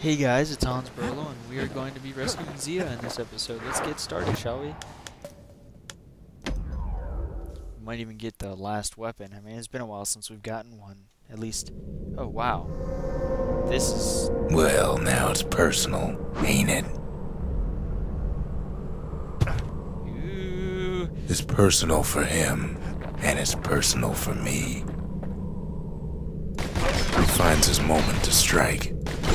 Hey guys, it's Hans Burlow, and we are going to be rescuing Zia in this episode. Let's get started, shall we? We might even get the last weapon. I mean, it's been a while since we've gotten one. At least... Oh, wow. This is... Well, now it's personal, ain't it? Ooh. It's personal for him, and it's personal for me. He finds his moment to strike.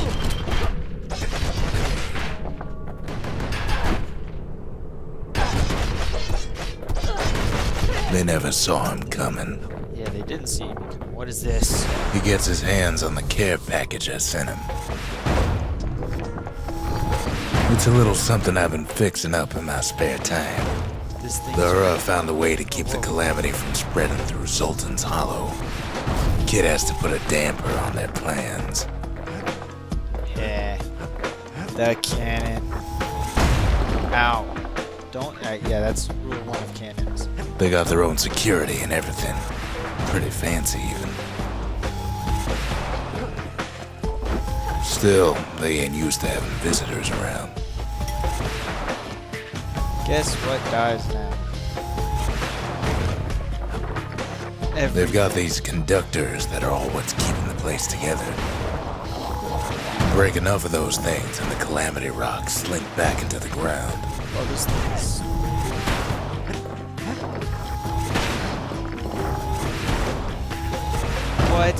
They never saw him coming. Yeah, they didn't see me. What is this? He gets his hands on the care package I sent him. It's a little something I've been fixing up in my spare time. This thing. The Ura found a way to keep the calamity from spreading through Sultan's Hollow. Kid has to put a damper on their plans. Yeah. The cannon. Ow. Don't... yeah, that's rule 1 of cannons. They got their own security and everything. Pretty fancy, even. Still, they ain't used to having visitors around. Guess what dies now? They've got these conductors that are all what's keeping the place together. Break enough of those things and the calamity rocks slink back into the ground. Oh, this thing's... What?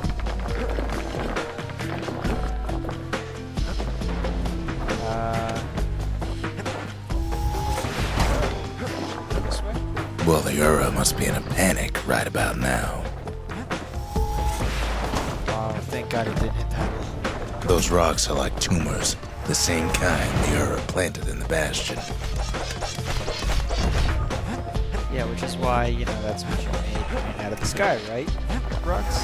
This way? Well, the Ura must be in a panic right about now. Oh, thank God it didn't hit that wall. Those rocks are like tumors, the same kind the Ura planted in the Bastion. Yeah, which is why, you know, that's what you made coming out of the sky, right? Rocks?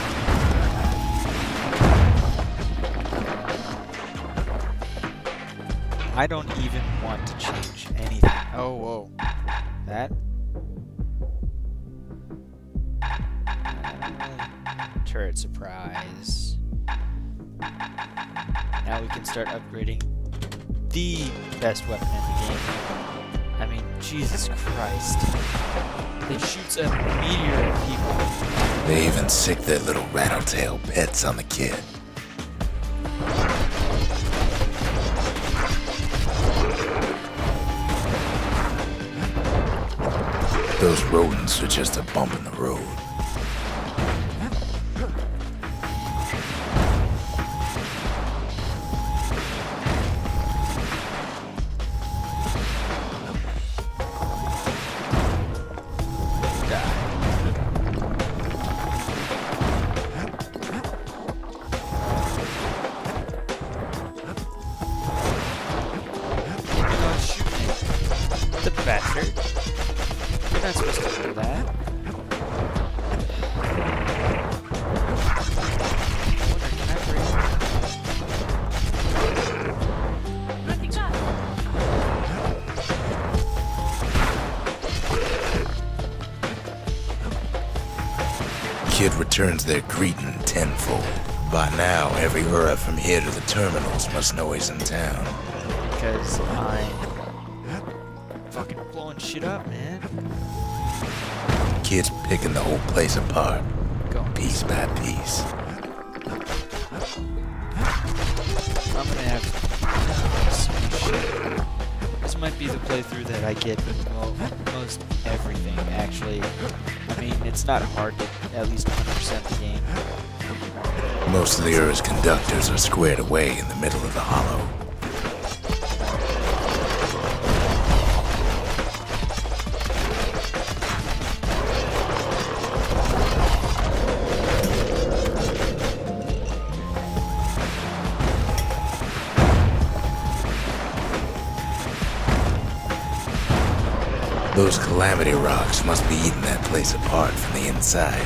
I don't even want to change anything. Oh, whoa. That? Turret surprise. Now we can start upgrading the best weapon in the game. I mean, Jesus Christ. It shoots a meteor at people. They even sick their little rattletail pets on the kid. Those rodents are just a bump in the road. The bastard. You're not supposed to do that. Kid returns their greeting tenfold. By now, every Ura from here to the terminals must know he's in town. Because I'm fucking blowing shit up, man. Kid's picking the whole place apart, Go. piece by piece. I'm gonna have some shit. This might be the playthrough that I get most everything, actually. I mean, it's not hard to at least 100% the game. Most of the Ura's conductors are squared away in the middle of the hollow. Those calamity rocks must be eating that place apart from the inside.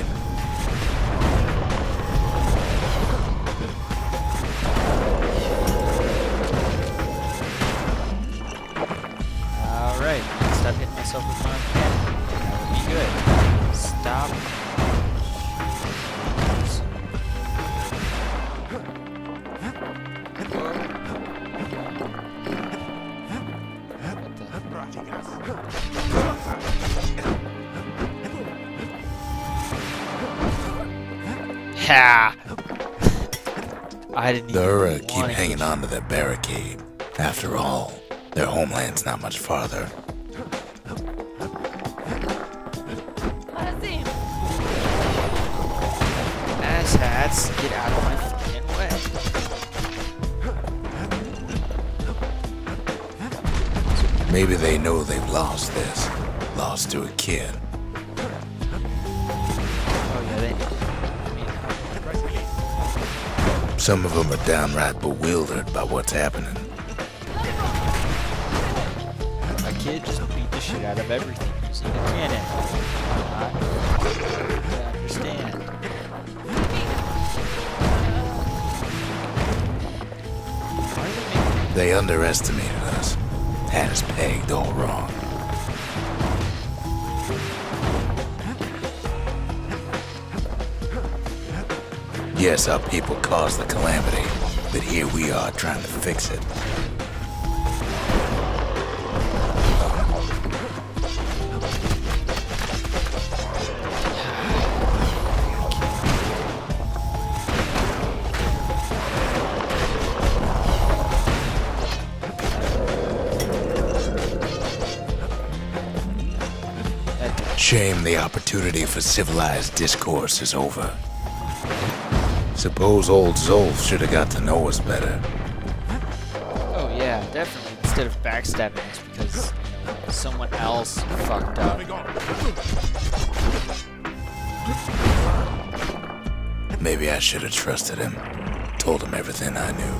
Alright, stop hitting myself with my pen. That would be good. Stop. Ha! I didn't The even Ura want keep to hanging on to their barricade. After all, their homeland's not much farther. Ass hats, get out of my fucking way. Maybe they know they've lost this. Lost to a kid. Oh yeah, they know. Some of them are downright bewildered by what's happening. A kid just beat the shit out of everything using a cannon. I understand. Why are they making They underestimated us. Had us pegged all wrong. Yes, our people caused the calamity, but here we are trying to fix it. Shame the opportunity for civilized discourse is over. Suppose old Zolf should have got to know us better. Oh yeah, definitely. Instead of backstabbing us because someone else fucked up. Maybe I should have trusted him. Told him everything I knew.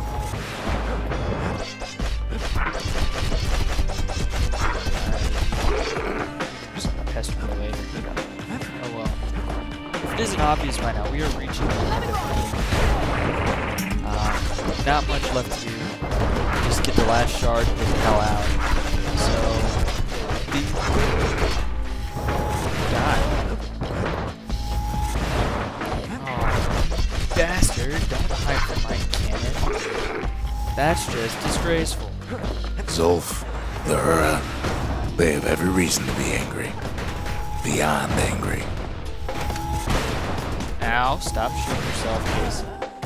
Just pester me later. Oh well. If it isn't obvious by now, we are reaching the end of the game. Not much left to do. Just get the last shard and get the hell out. So, God. Oh, bastard! Don't hide from my cannon. That's just disgraceful. Zolf, the Ura, they have every reason to be angry. Beyond angry. Ow! Stop shooting yourself, please.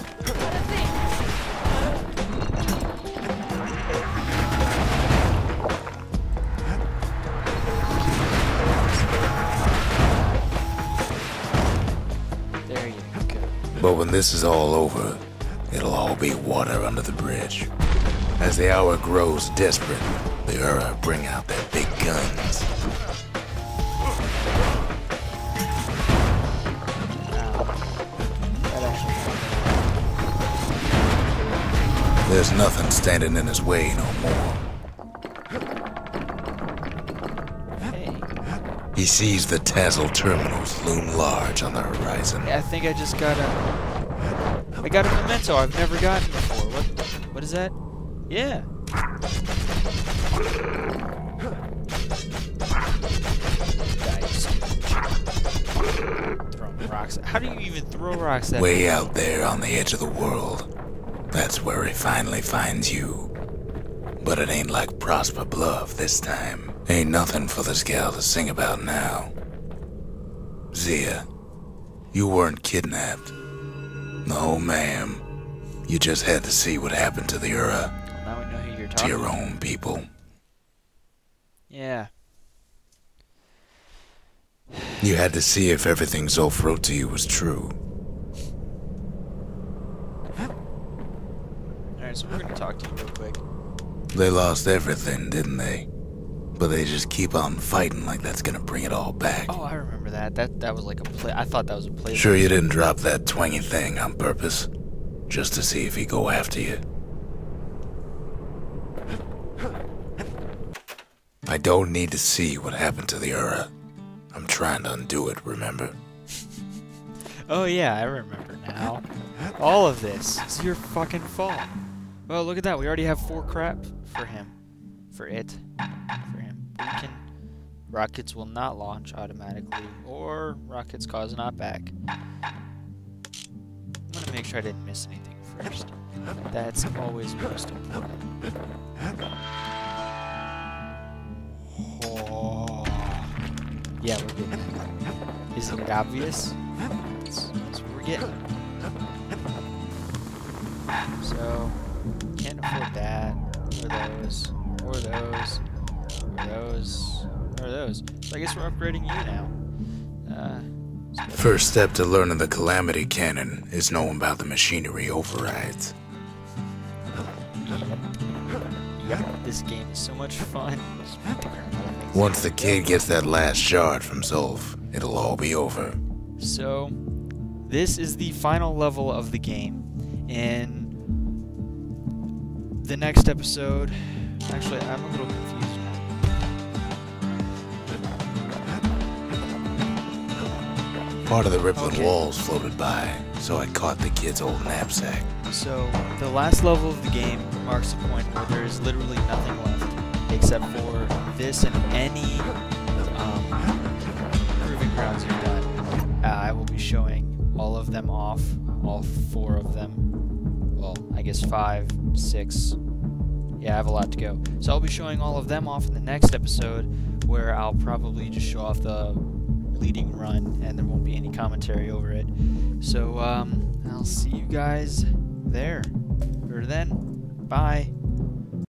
But when this is all over, it'll all be water under the bridge. As the hour grows desperate, the Ura bring out their big guns. There's nothing standing in his way no more. He sees the Tazzle terminals loom large on the horizon. Yeah, I think I just got a memento I've never gotten before. What is that? Yeah. Throwing rocks. How do you even throw rocks that way out there on the edge of the world? That's where he finally finds you. But it ain't like Prosper Bluff this time. Ain't nothing for this gal to sing about now. Zia, you weren't kidnapped. No, ma'am. You just had to see what happened to the Ura. Now we know who you're to talking your about. own people. Yeah. You had to see if everything Zolf wrote to you was true. Alright, so we're gonna talk to you real quick. They lost everything, didn't they? But they just keep on fighting like that's gonna bring it all back. Oh, I remember that. That was like a play. I thought that was a play. Sure you didn't drop that twangy thing on purpose? Just to see if he'd go after you? I don't need to see what happened to the Ura. I'm trying to undo it, remember? Oh yeah, I remember now. All of this is your fucking fault. Well, look at that. We already have 4 crap for him. For it. For him. We can... Rockets will not launch automatically, or rockets cause knockback. I'm gonna make sure I didn't miss anything first. That's always most important. Oh. Yeah, we're getting it. Isn't it obvious? That's what we're getting. So, can't afford that, or those, or those, or those, or those. So I guess we're upgrading you now. First step to learning the Calamity Cannon is knowing about the machinery overrides. Yep, this game is so much fun. Once the kid gets that last shard from Zulf, it'll all be over. So, this is the final level of the game. In the next episode... Actually, I'm a little confused now. Part of the rippling walls floated by, so I caught the kid's old knapsack. So, the last level of the game marks a point where there is literally nothing left, except for this and any proving grounds you've done. I will be showing all of them off, all 4 of them. Well, I guess 5, 6. Yeah, I have a lot to go. So I'll be showing all of them off in the next episode, where I'll probably just show off the leading run, and there won't be any commentary over it. So, I'll see you guys there. Or then. Bye.